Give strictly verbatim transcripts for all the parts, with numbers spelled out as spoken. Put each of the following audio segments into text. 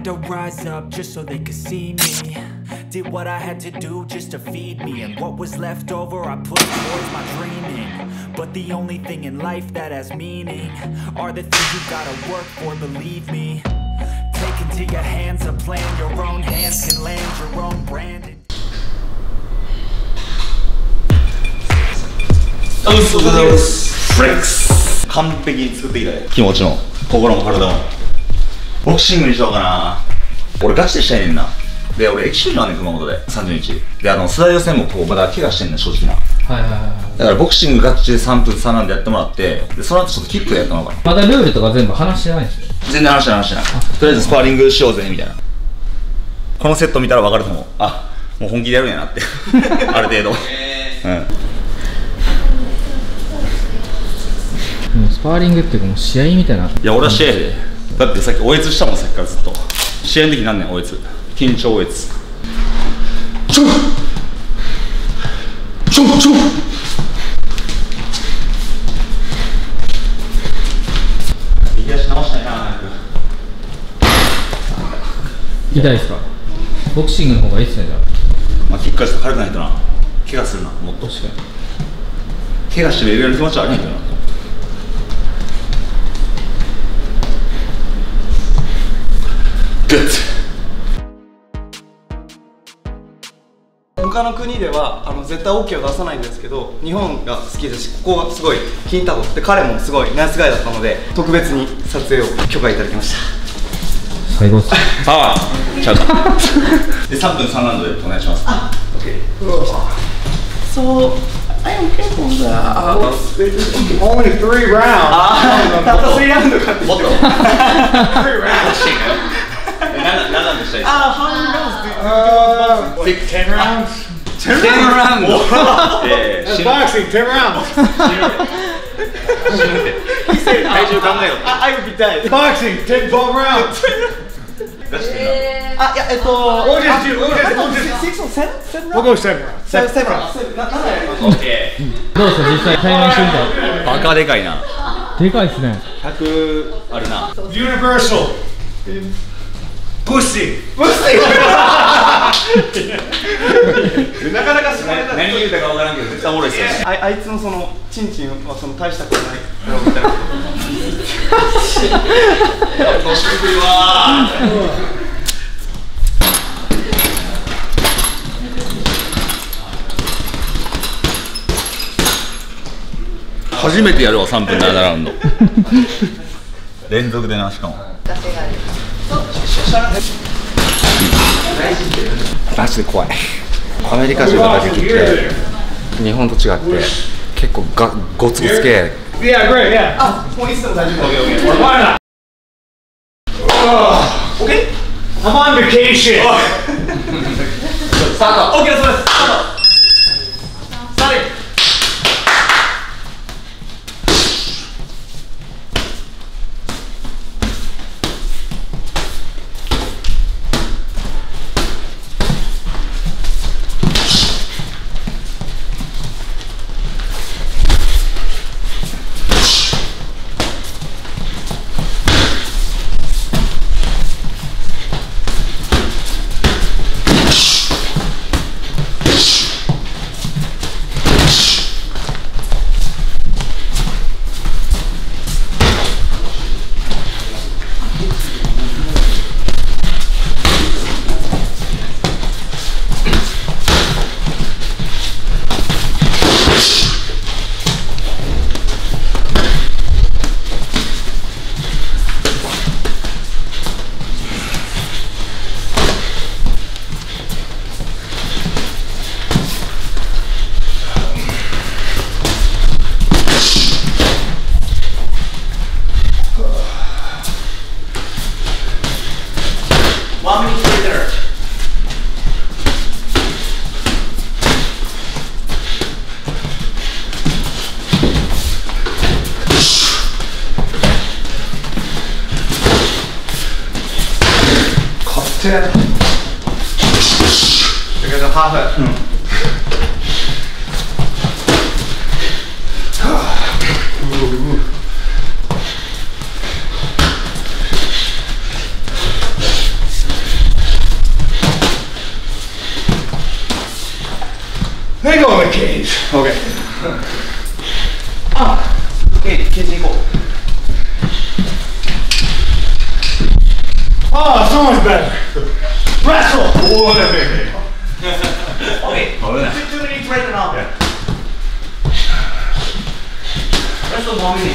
had to rise up just so they could see me. Did what I had to do just to feed me, and what was left over I put towards my dreaming. But the only thing in life that has meaning are the things you gotta work for, believe me. Take into your hands a plan, your own hands can land your own brand. Flex 完璧に作ってきたよ。気持ちも心も体も。ボクシングにしようかな。俺ガチでしたいねんな。で、俺エキシビジョンあんねん、熊本でさんじゅうにちで、あのスライド戦もこうまだ怪我してんねん、正直な。はいはいはい。だからボクシングガチでさんぷんさんラウンドやってもらって、でその後ちょっとキックでやってもらおうかな。 まだルールとか全部話してないんですよ。 全然話してない話してない。とりあえずスパーリングしようぜみたいな。このセット見たら分かると思う。あ、もう本気でやるんやなってある程度。うん。 もうスパーリングっていうかもう試合みたいな。 いや俺は試合で、だってさっきおえつしたもん、さっきからずっと。試合の時なんねん、おえつ。緊張おえつ。ちょちょちょ右足直したいな。 痛いですか？ボクシングの方がいいっすね、じゃあ。 まあキックはちょっと軽くないとな。怪我するな、もっと。確かに。怪我してレベルの気持ちはありないけどな。 他の国ではあの絶対 オーケー を出さないんですけど、日本が好きだし、ここがすごい気に入ったと。で彼もすごいナイスガイだったので、特別に撮影を許可いただきました。 最高っす。 ああ、ちゃうか。でさんぷんさんラウンドでお願いします。あ、オッケー。 そう、I am careful that only three rounds. ああ、たったさんラウンドかって。 もっと。three rounds。何ラウンドしたいですか？ ああ、how many rounds do you Like ten rounds? ten rounds? Yeah. Boxing, ten rounds. He said, 体重考えよう。 I would be dead. Boxing, ten, twelve rounds. 出してんあ、いや、えっと、 We'll just do, we'll just, we'll just, six or seven? seven we'll go seven rounds. seven seven rounds. な、なんだよ。 な。オッケー。 どうですか、実際対面してみたら。 バカでかいな。 でかいっすね。 ひゃくあるな。 Universal. Pussy. Pussy. なかなかすごい。 何言うたか分からんけど絶対おもろいっすよ。 あ、あいつのそのチンチンはその大したことないみたいな。 どしにくいわー。初めてやるわ、さんぷんななラウンド。連続でな、しかも。マジで怖い。アメリカ人の打撃って日本と違って結構がゴツゴツ系。 Yeah, great, yeah. あ、もういつでも大丈夫。 Why not? Okay? I'm on vacation. スタート。OK です。スタート。スタート。 ten. Because of half it. Mm. OK あケージケージ行こう Oh, so much better. Wrestle. Oh, okay. OK Oh, yeah. two minutes right now Yeah. Wrestle one minute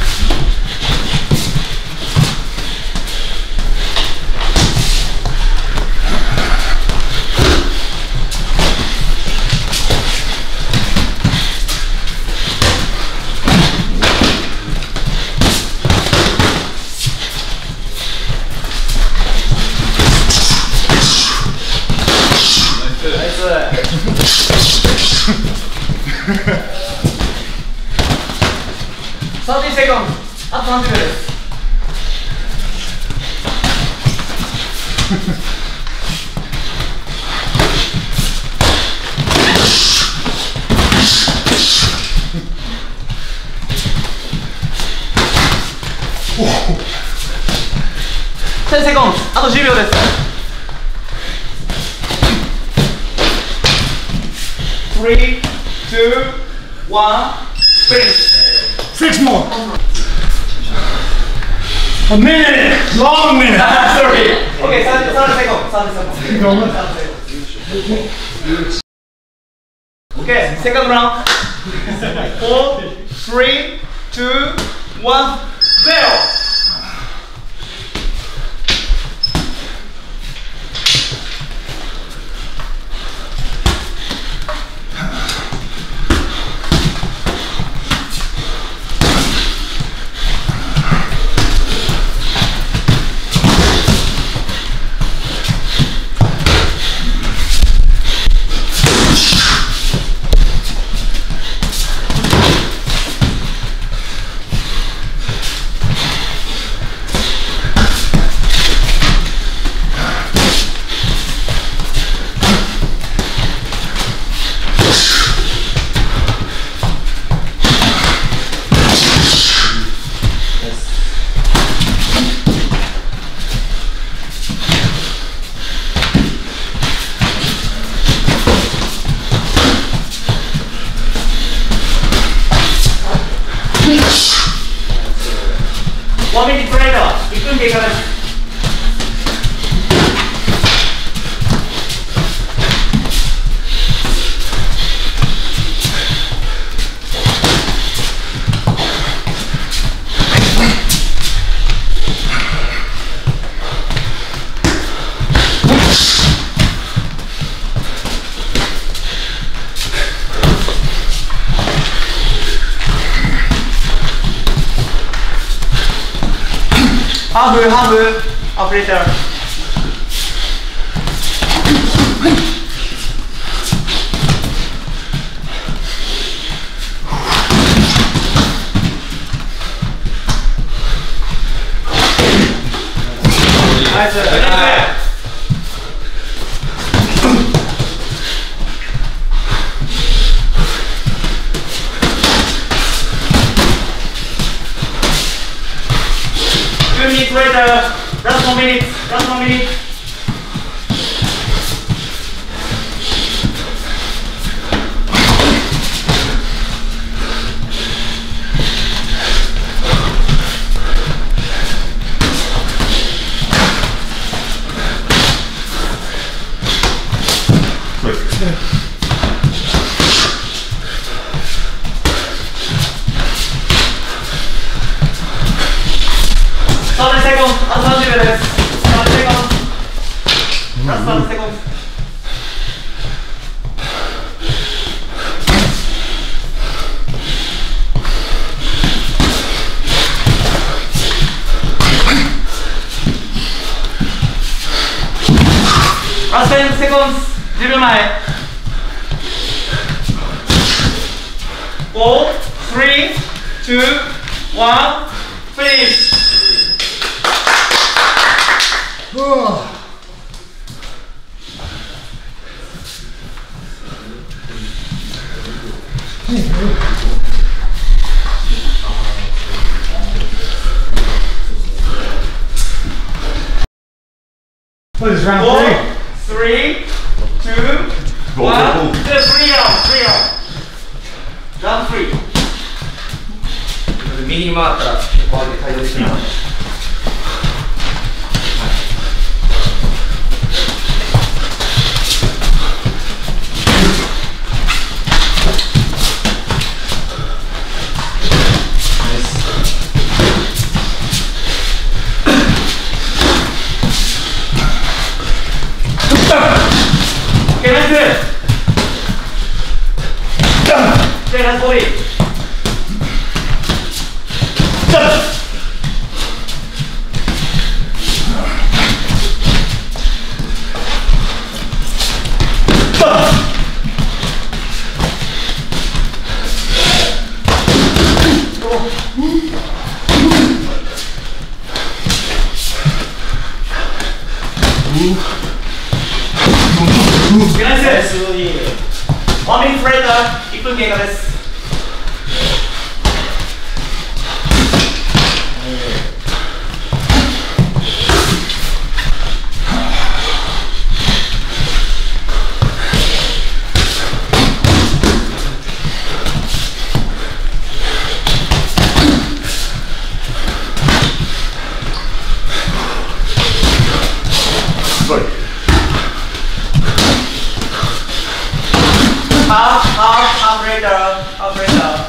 thirty seconds あとさんじゅうびょうですten seconds あとじゅうびょうです three, two, one, finish. Six more. A minute. Long minute. Sorry. Okay, thirty seconds. thirty seconds. Okay, second round. Four, three, two, one, zero. One minute later, いっぷん経過です。ハーフ、ハーフ、アップレーター。ナイス。two minutes later, last one minute, last one minute. thirty seconds, あとさんじゅうびょうです。thirty seconds. Last thirty seconds. Last ten seconds. じゅうびょうまえ。four, three, two, one, finish. What is round Four, three? three, two, Go, one. go, go. Just three rounds, three rounds. ランフリー。右に回ったらこうやって対応できるので。ワンミニットブレイカー、いっぷん経過です。Half, half, half radar, half radar.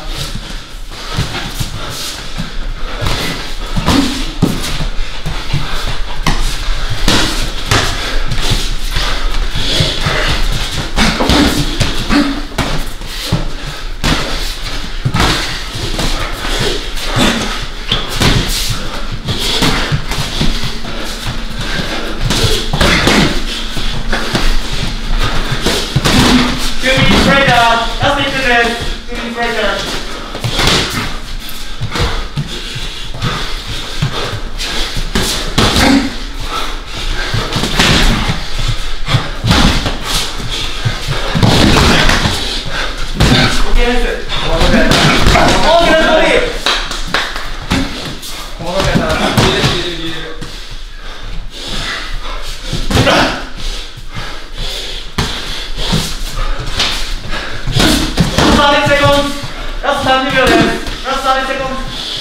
Last thirty seconds. Last thirty seconds.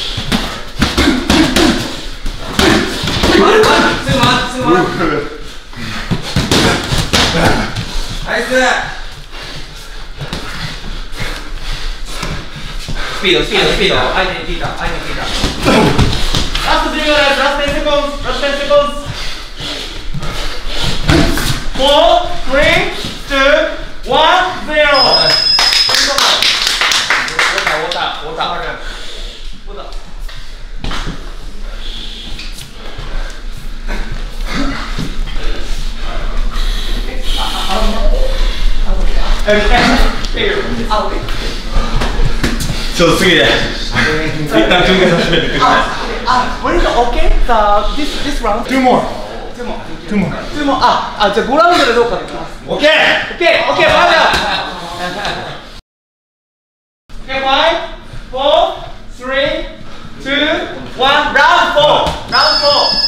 One, one, two, one, two, one. Nice. Speed, speed, speed. 相手に聞いた、相手に聞いた。ラストじゅうびょうです。ラストten seconds. ラストten seconds. Four, three, two, one, zero. 終わった、終わった、終わった。 ちょっとすぎて。一旦休憩させてください。 あ、what is okay? The this this round? Two more. Two more. Two more. Two more. あ、あ、じゃあごラウンドでどうかできます。 Okay. Okay, okay, fine. Okay, five, four, three, two, one. Round four. Round four.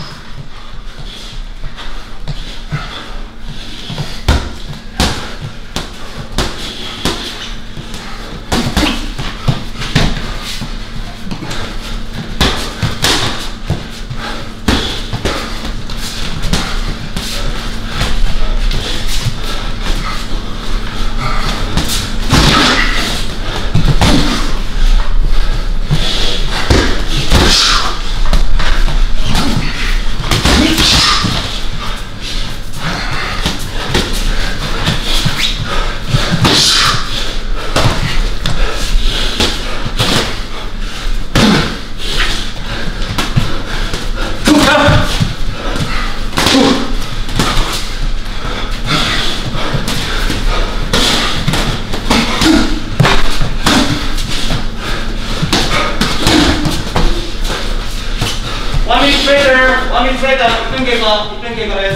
One minute later, one minute later, いっぷん経過、いっぷん経過です。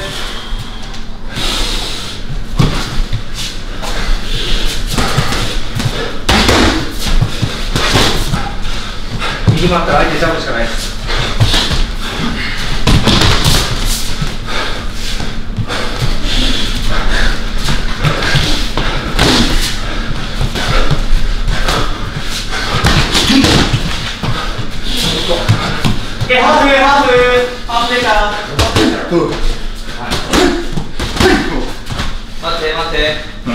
右回ったら相手ジャンプしかないです。 待って待って、うん、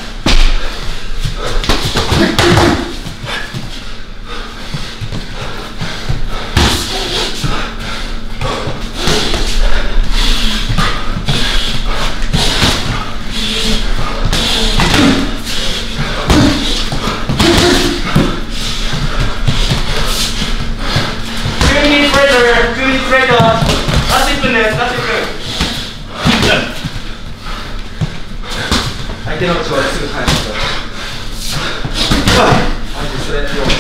相手の口はすぐ返します。はい。それよ。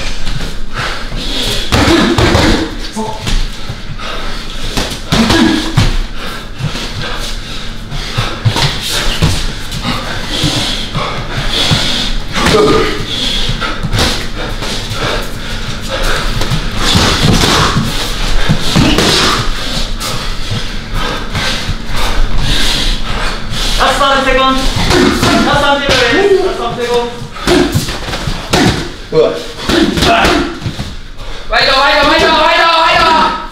Last one second. Last one second. Last one second. Good. Wait, wait, wait, wait, wait,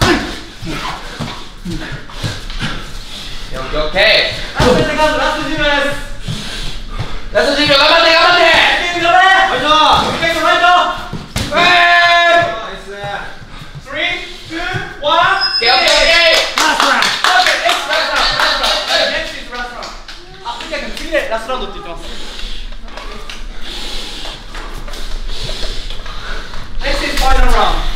wait. Okay. Last second. Last ten minutes. Last ten minutes. 頑張って頑張って。 頑張れ。ファイト。ファイトファイト。 ウェーイ。 ナイス。three, two, one. Okay, okay, okay. Last round. Okay, next last round. Last round. Next is last round. あ、次は次でラストラウンドって言ってます。Next is final round.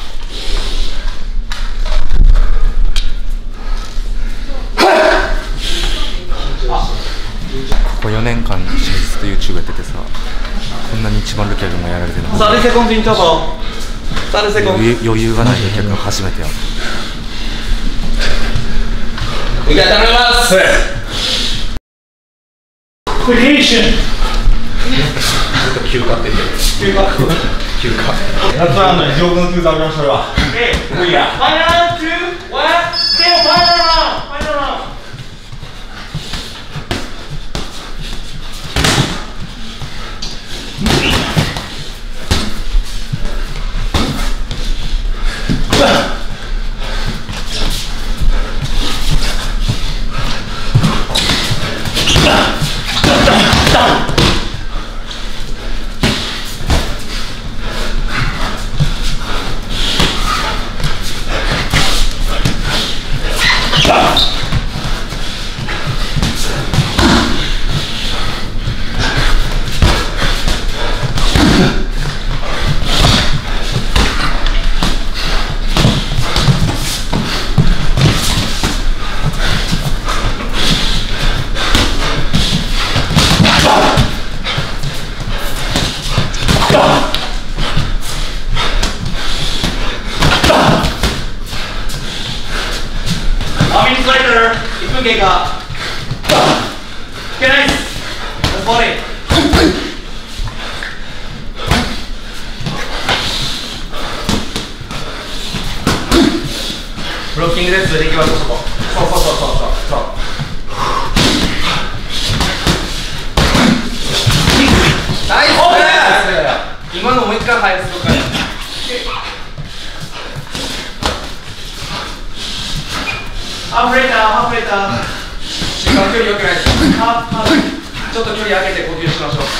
ここよねんかん写実と YouTube やっててさ、こんなに一番ルキャルもやられてるのさんセコンドインターバル。さんセコンド。 余裕余裕がないルキャルが初めてやる。 いや、頼みます。 Creation. 休暇って言ってる。 休暇。 休暇。ラストラウンドに上手のトゥーザーそれは。 Okay. いや。Final two, one, zero. Final round. Final round. いっぷん経過。Okay, nice. Let's body. ブロッキングで連れていきましょう。そこ。そうそうそうそうそうそう。 ナイス。今のもう一回入る。 ハーフレーター、ハーフレーター。 瞬間距離良くないです。 ハーフ、ハーフ。 ちょっと距離上げて呼吸しましょう。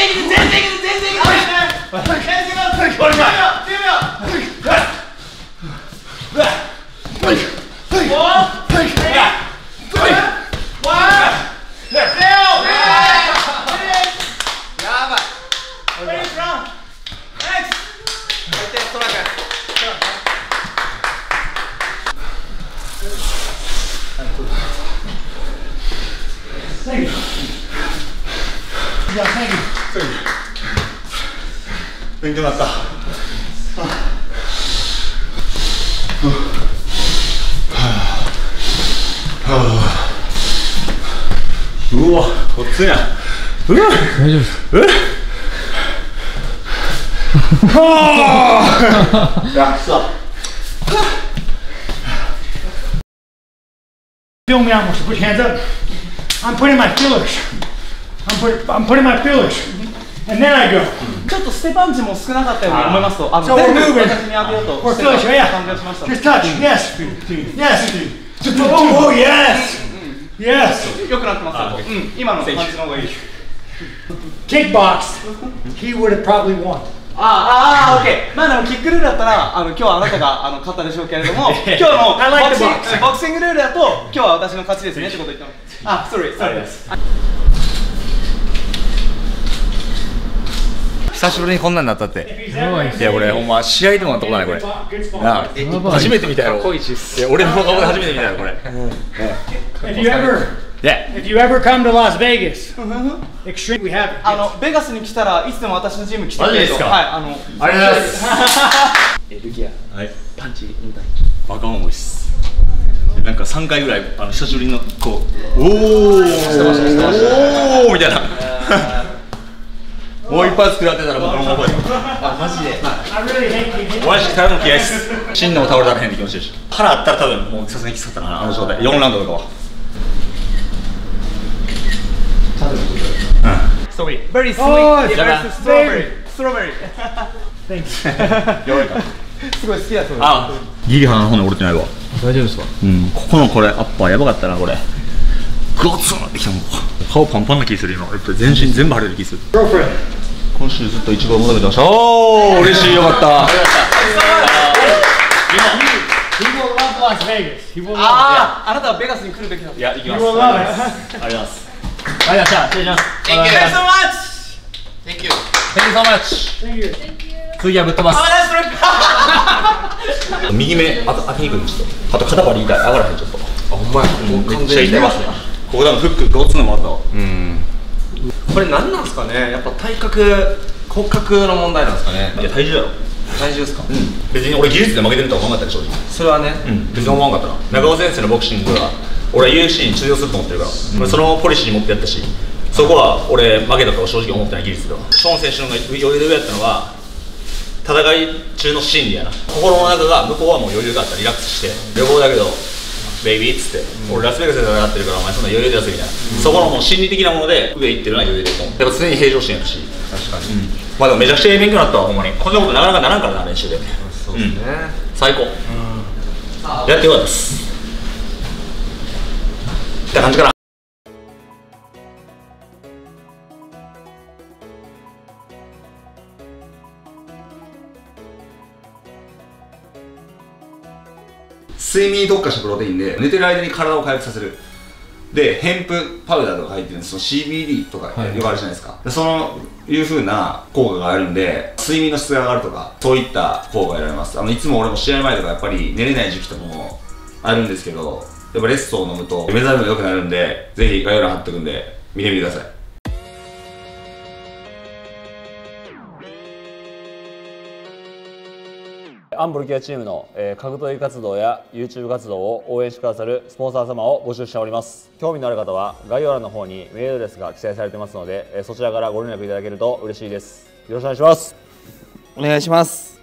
然いける全然いける全然いける全然いけるじゅうびょうじゅうびょ勉強になった。うわ、こっちや。うわ、 大丈夫です。 え？楽さ。 Feel me out, put your hands up. I'm putting my fillers. I'm putting, I'm putting my fillers. And then I go. ちょっとステパンチも少なかったように思いますと、あの So 全 we're 部 moving. 私に当てようと We're してた fillers, yeah. 感じがしました。 Just touch. Yes. Yes. Just oh, oh, yes. Yes. 良くなってますよ。うん、今のパンチの方がいい。 Kickbox. He would have probably won. ああ、ああ、オッケー。まあでもキックルールだったら、あの今日はあなたがあの勝ったでしょうけれども、今日の I ボ like ク the シン box. グボクシングルールだと、今日は私の勝ちですねってこと言ってます。あ、sorry、sorry です。 久しぶりにこんなになったって。 やばいっす。 いや、俺ほんま試合でもなったことないこれ。なあ、初めて見たやろ。いや、俺の顔で初めて見たやろこれ。 If you ever, Yeah. if you ever come to Las Vegas, extreme, we have it. あのベガスに来たらいつでも私のジム来てくれと。 マジですか？ はい、あの。 ありがとうございます。 え、ルギア。はい。パンチみたい。 バカ重いっす。なんかさんかいぐらいあの久しぶりのこうおおしてましたしてましたおおみたいな。もう一発食らってたら僕も覚えてます。 あ、マジで。 I really hate you. おやじからの気合いっす。真のも倒れたら変な気持ちでしょ。腹あったら多分もうさすがにきつかったかなあの状態。よんラウンドとかは。 ストロベリー。Very Oh, sweet. it's versus strawberry. Strawberry. Thanks. やばいか。 すごい好きだそうです。 あ、ギリ鼻の骨折れてないわ。 大丈夫ですか？ うん、ここのこれアッパーやばかったなこれ。ゴツンってきたもん。顔パンパンな気する今。全身全部腫れる気する。 Girlfriend. 今週ずっとイチゴを求めてました。おお、嬉しいよかった。 He will love Las Vegas. He will love ああ、あなたはベガスに来るべきだ。 いや、行き it. ま He す。 will あり love がとう it. ございます。 ありがとうございました。失礼します。 Thank you so much. Thank you Thank you so much。 Thank you. 次はぶっ飛ばす。 右目あと開きにくいんちょっと。あと肩張り痛い。上がらへんちょっと。 あ、ほんまや。もうめ完っちゃ痛います全に出ますね。 ここ多分フックゴツンのもらったわ。 うんこれ何なんですかね。やっぱ体格骨格の問題なんですかね。 いや体重やろ。 体重ですか。 うん。別に俺技術で負けてるとは思わなかったで正直。 それはね。 うん。別に思わなかったな。中尾先生のボクシングは俺は ユーエフシー に通用すると思ってるから。俺そのポリシーに持ってやったし。そこは俺負けたとは正直思ってない技術では。ショーン選手の方が余裕で上やったのは戦い中の心理やな。心の中が向こうはもう余裕があったらリラックスして旅行だけどベイビーっつって、俺ラスベガスで戦ってるからお前そんな余裕でやすみたいな、そこのもう心理的なもので上行ってるのは余裕でいいと思う。やっぱ常に平常心やるし。 確かに。 まあでもめちゃくちゃいい勉強になったわほんまに。こんなことなかなかならんからな練習で。 そうですね。 最高。やってよかったですって感じかな。睡眠に特化したプロテインで寝てる間に体を回復させる。でヘンプパウダーとか入ってるんです。その シービーディー とかよくあるじゃないですか。でそのいう風な効果があるんで睡眠の質が上がるとかそういった効果が得られます。あのいつも俺も試合前とかやっぱり寝れない時期とかもあるんですけど、やっぱレッソを飲むと目覚めも良くなるんで、ぜひ概要欄貼っておくんで見てみてください。 アンボルキアチームの、えー、格闘技活動や YouTube 活動を応援してくださるスポンサー様を募集しております。興味のある方は概要欄の方にメールアドレスが記載されてますので、えー、そちらからご連絡いただけると嬉しいです。よろしくお願いします。 お願いします。